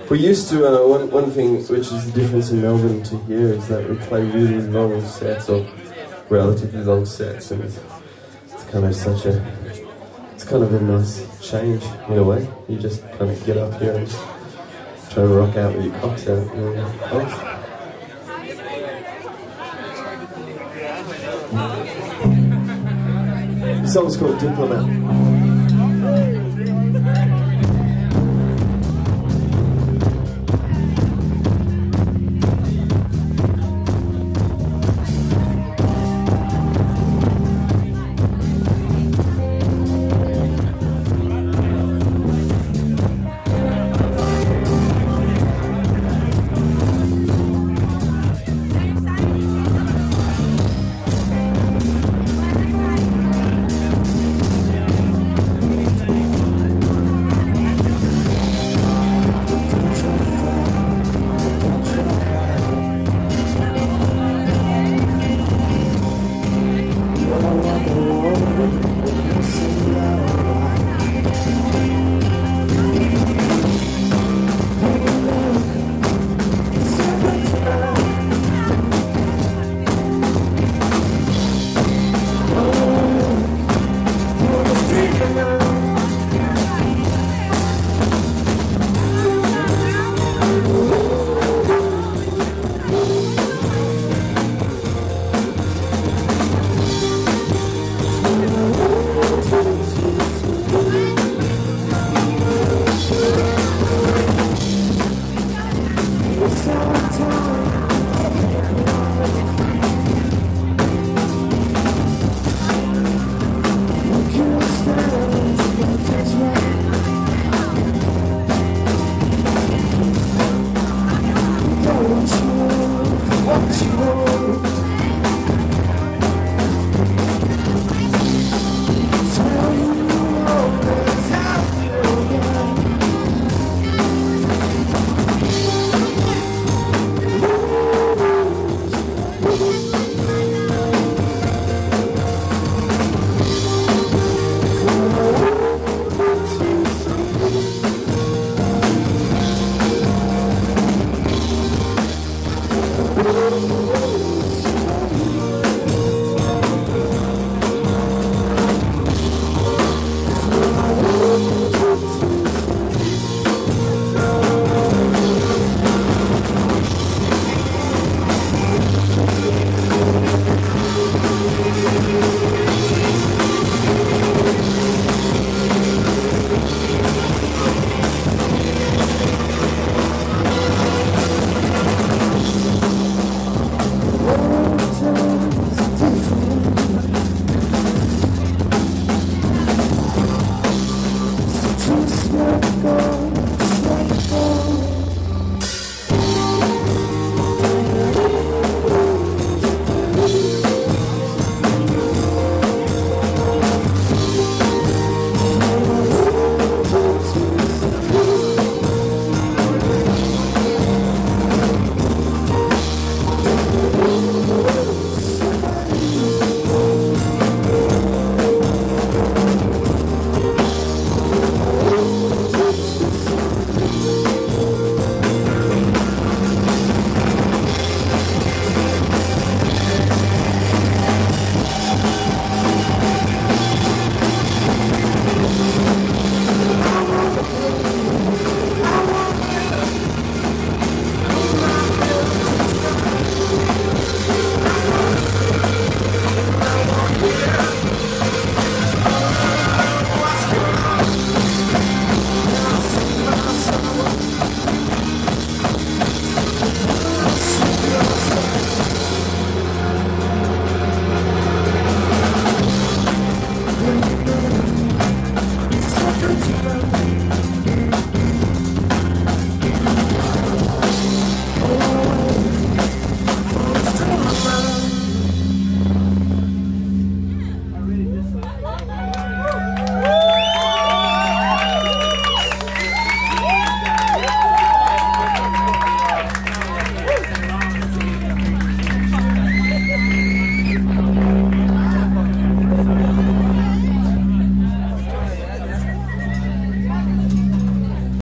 We used to, one thing which is the difference in Melbourne to here is that we play really long sets, or relatively long sets, and it's kind of it's kind of a nice change in a way. You just kind of get up here and try to rock out with your cocks out and then off. The song's called Diplomat.